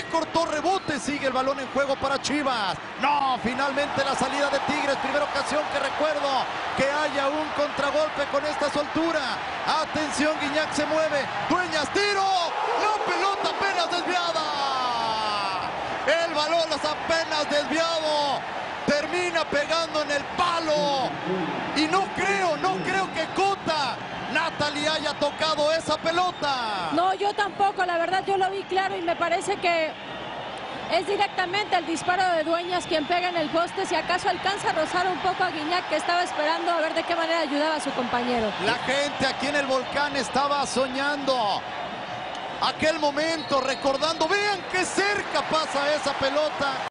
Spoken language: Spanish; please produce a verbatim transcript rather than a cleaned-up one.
cortó, rebote, sigue el balón en juego para Chivas. No, finalmente la salida de Tigres, primera ocasión que recuerdo que haya un contragolpe con esta soltura. Atención, Gignac se mueve, Dueñas, tiro, la pelota apenas desviada. El balón es apenas desviado, termina pegando en el palo. Y no creo, no creo que Cota Natalie haya tocado esa pelota. No, yo tampoco, la verdad yo lo vi claro y me parece que es directamente el disparo de Dueñas quien pega en el poste, si acaso alcanza a rozar un poco a Gignac, que estaba esperando a ver de qué manera ayudaba a su compañero. La gente aquí en el Volcán estaba soñando aquel momento, recordando, vean qué cerca pasa esa pelota.